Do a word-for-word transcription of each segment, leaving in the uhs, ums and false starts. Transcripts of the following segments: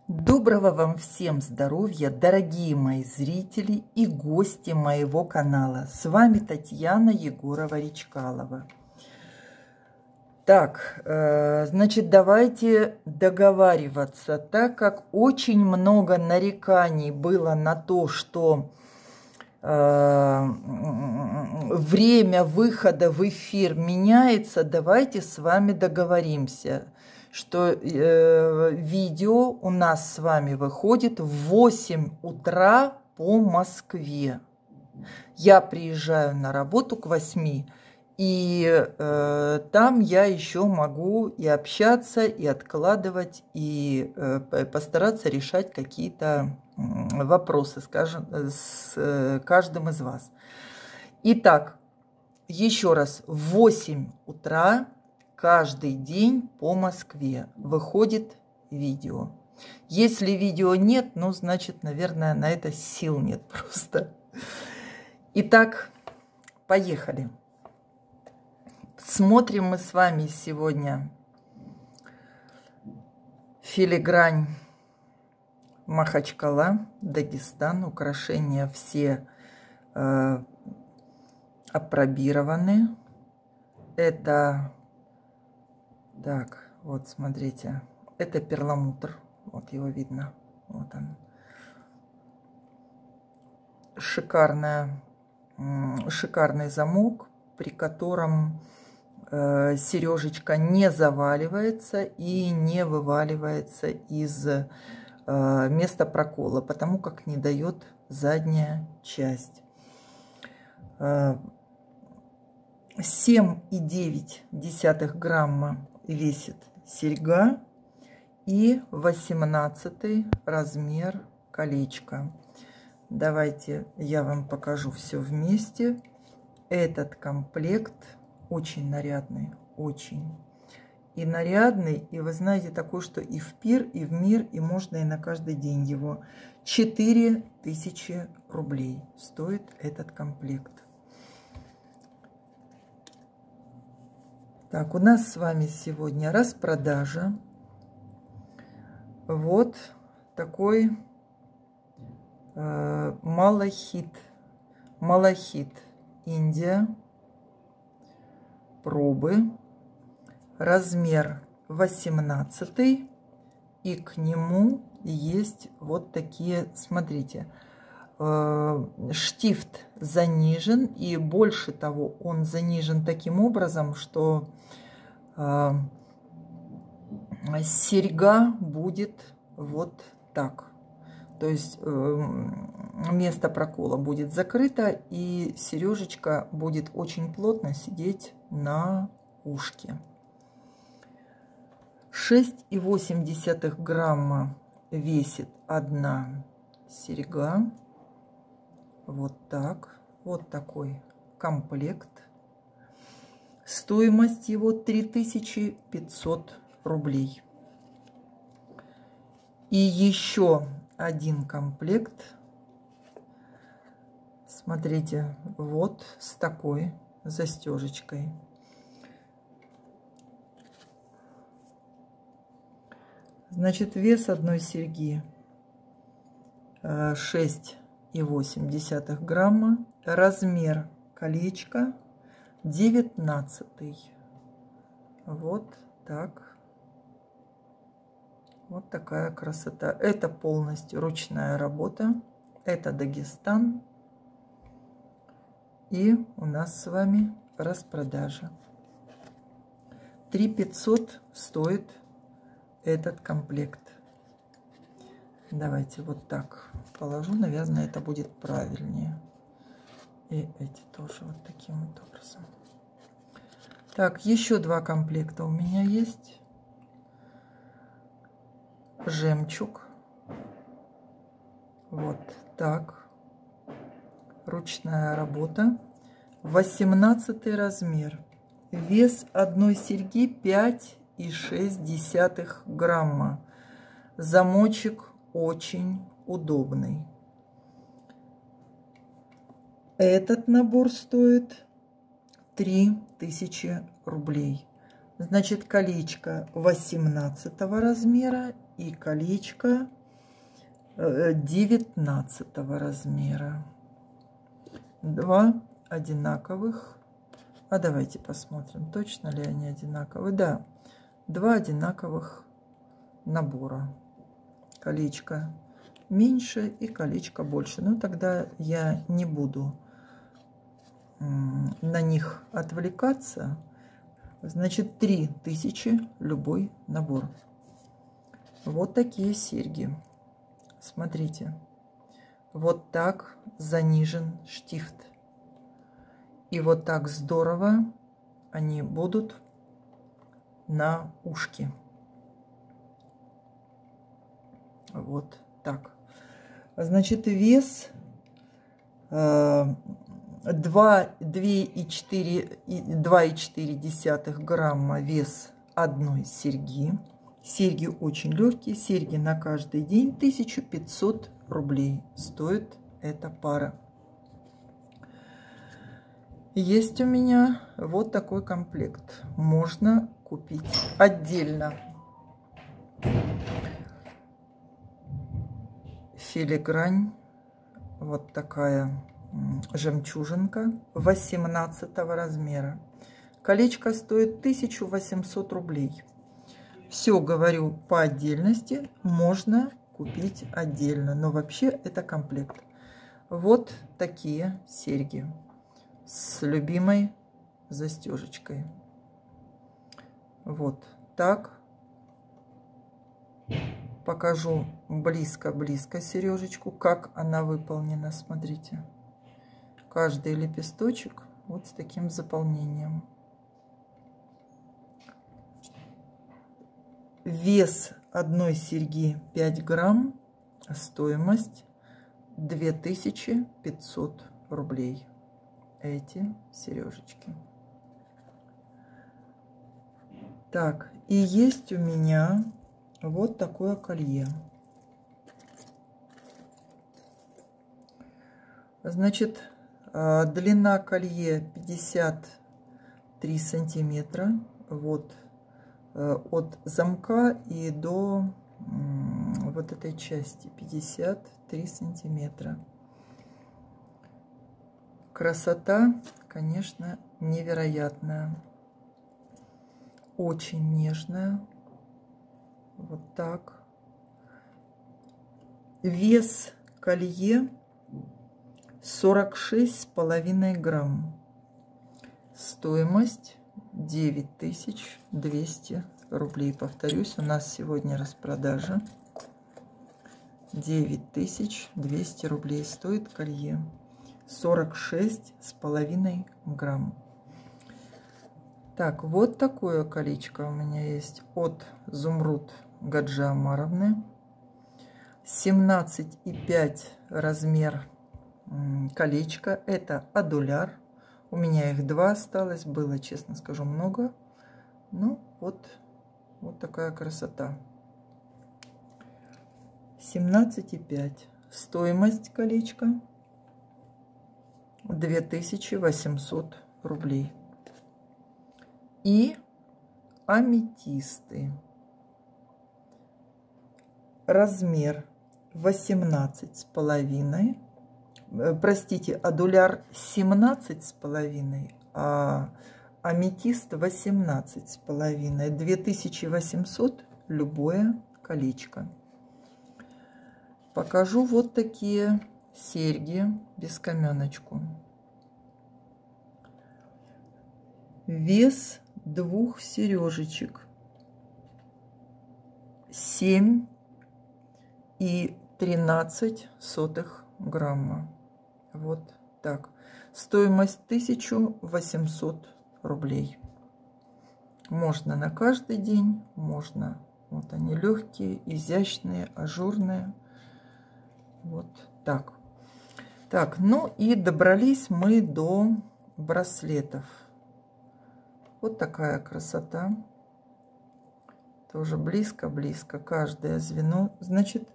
Доброго вам всем здоровья, дорогие мои зрители и гости моего канала. С вами Татьяна Егорова-Речкалова. Так, э, значит, давайте договариваться, так как очень много нареканий было на то, что э, время выхода в эфир меняется, давайте с вами договоримся, что э, видео у нас с вами выходит в восемь утра по Москве. Я приезжаю на работу к восьми, и э, там я еще могу и общаться, и откладывать, и э, постараться решать какие-то вопросы, скажем, с э, каждым из вас. Итак, еще раз, в восемь утра каждый день по Москве выходит видео. Если видео нет, ну, значит, наверное, на это сил нет просто. Итак, поехали. Смотрим мы с вами сегодня филигрань Махачкала, Дагестан. Украшения все э, апробированы. Это, так, вот смотрите, это перламутр. Вот его видно. Вот он. Шикарная, шикарный замок, при котором э, сережечка не заваливается и не вываливается из э, места прокола, потому как не дает задняя часть. Э, семь и девять десятых грамма весит серьга и восемнадцатый размер колечко. Давайте я вам покажу все вместе. Этот комплект очень нарядный, очень. И нарядный, и вы знаете, такой, что и в пир, и в мир, и можно и на каждый день его. четыре тысячи рублей стоит этот комплект. Так, у нас с вами сегодня распродажа. Вот такой э, малахит. Малахит Индия. Пробы. Размер восемнадцатый. И к нему есть вот такие, смотрите, э, штифт занижен. И больше того, он занижен таким образом, что э, серьга будет вот так. То есть э, место прокола будет закрыто, и сережечка будет очень плотно сидеть на ушке. шесть и восемь десятых грамма весит одна серьга. Вот так. Вот такой комплект. Стоимость его три тысячи пятьсот рублей. И еще один комплект. Смотрите, вот с такой застежечкой. Значит, вес одной серьги шесть и восемь десятых грамма. Размер колечка девятнадцатый. Вот так. Вот такая красота. Это полностью ручная работа. Это Дагестан. И у нас с вами распродажа. три тысячи пятьсот стоит этот комплект. Давайте вот так положу. Наверное, это будет правильнее. И эти тоже вот таким вот образом. Так, еще два комплекта у меня есть. Жемчуг. Вот так. Ручная работа. восемнадцатый размер. Вес одной серьги пять и шесть десятых грамма. Замочек очень удобный. Этот набор стоит три тысячи рублей. Значит, колечко восемнадцатого размера и колечко девятнадцатого размера. Два одинаковых. А давайте посмотрим, точно ли они одинаковые. Да, два одинаковых набора. Колечко меньше и колечко больше. Но тогда я не буду на них отвлекаться. Значит, три тысячи любой набор. Вот такие серьги. Смотрите. Вот так занижен штифт. И вот так здорово они будут на ушке. Вот так. Значит, вес два и четыре грамма вес одной серьги. Серьги очень легкие, серьги на каждый день. тысяча пятьсот рублей стоит эта пара. Есть у меня вот такой комплект. Можно купить отдельно. Филигрань. Вот такая жемчужинка восемнадцатого размера. Колечко стоит тысячу восемьсот рублей. Все говорю по отдельности, можно купить отдельно, но вообще это комплект. Вот такие серьги с любимой застежечкой. Вот так. Покажу близко-близко сережечку, как она выполнена. Смотрите, каждый лепесточек вот с таким заполнением. Вес одной серьги пять грамм, стоимость две тысячи пятьсот рублей. Эти сережечки. Так, и есть у меня вот такое колье. Значит, длина колье пятьдесят три сантиметра. Вот от замка и до вот этой части пятьдесят три сантиметра. Красота, конечно, невероятная. Очень нежная. Вот так. Вес колье сорок шесть с половиной грамм. Стоимость девять тысяч двести рублей. Повторюсь, у нас сегодня распродажа. девять тысяч двести рублей стоит колье. сорок шесть с половиной грамм. Так, вот такое колечко у меня есть от Зумруд Гаджи Омаровны. семнадцать и пять размер колечко. Это адуляр. У меня их два осталось. Было, честно скажу, много. Ну, вот, вот такая красота. семнадцать и пять. Стоимость колечка две тысячи восемьсот рублей. И аметисты. Размер восемнадцать с половиной. Простите, адуляр семнадцать с половиной, а аметист восемнадцать с половиной. две тысячи восемьсот любое колечко. Покажу вот такие серьги без каменочку. Вес двух сережечек семь и тринадцать сотых грамма. Вот так. Стоимость тысяча восемьсот рублей. Можно на каждый день, можно. Вот они легкие, изящные, ажурные. Вот так. Так, ну и добрались мы до браслетов. Вот такая красота. Тоже близко-близко каждое звено. Значит,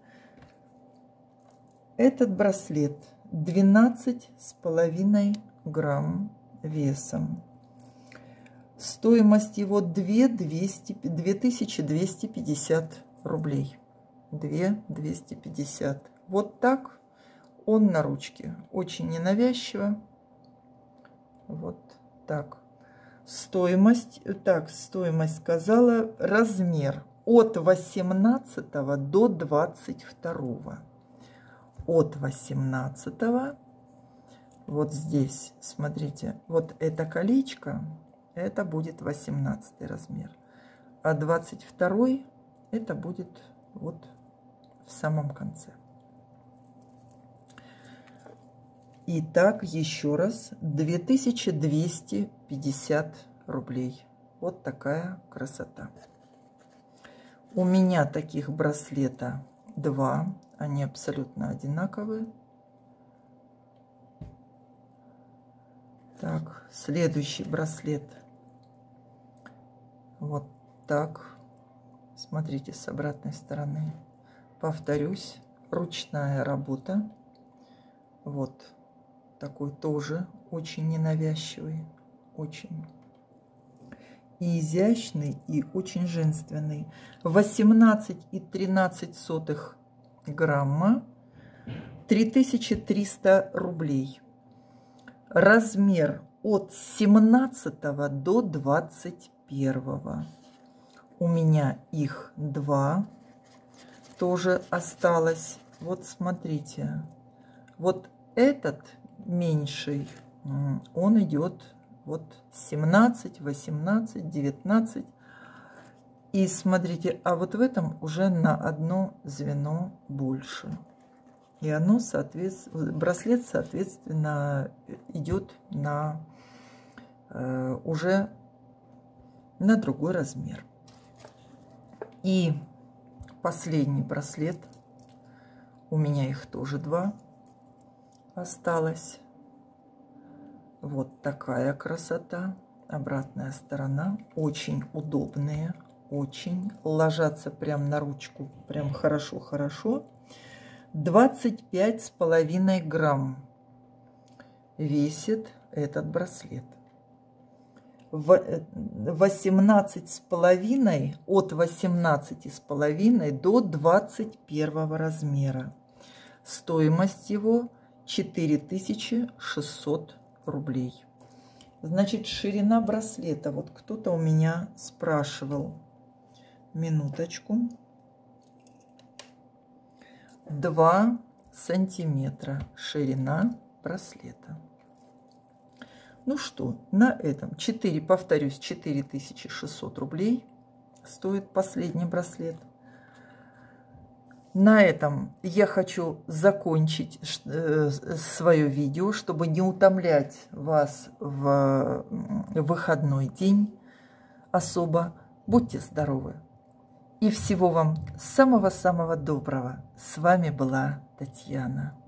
этот браслет двенадцать с половиной грамм весом. Стоимость его две тысячи двести пятьдесят рублей. две двести пятьдесят. Вот так он на ручке. Очень ненавязчиво. Вот так. Стоимость, так, стоимость сказала, размер от восемнадцатого до двадцать второго. От восемнадцатого, вот здесь, смотрите, вот это колечко, это будет восемнадцатый размер. А двадцать второй это будет вот в самом конце. Итак, еще раз, две тысячи двести пятьдесят рублей. Вот такая красота. У меня таких браслета два. Они абсолютно одинаковые. Так, следующий браслет. Вот так. Смотрите с обратной стороны. Повторюсь, ручная работа. Вот такой тоже очень ненавязчивый, очень и изящный, и очень женственный. восемнадцать и тринадцать сотых грамма, три тысячи триста рублей. Размер от семнадцатого до двадцать первого. У меня их два. Тоже осталось. Вот смотрите. Вот этот меньший, он идет вот семнадцать, восемнадцать, девятнадцать. И смотрите, а вот в этом уже на одно звено больше. И оно, соответственно, браслет, соответственно, идет на э, уже на другой размер. И последний браслет, у меня их тоже два осталось. Вот такая красота. Обратная сторона. Очень удобные. Очень. Ложатся прям на ручку. Прям хорошо-хорошо. двадцать пять с половиной грамм весит этот браслет. восемнадцать с половиной, от восемнадцати с половиной до двадцать первого размера. Стоимость его четыре тысячи шестьсот рублей. Значит, ширина браслета. Вот кто-то у меня спрашивал. Минуточку. два сантиметра ширина браслета. Ну что, на этом четыре, повторюсь, четыре тысячи шестьсот рублей стоит последний браслет. На этом я хочу закончить свое видео, чтобы не утомлять вас в выходной день особо. Будьте здоровы! И всего вам самого-самого доброго. С вами была Татьяна.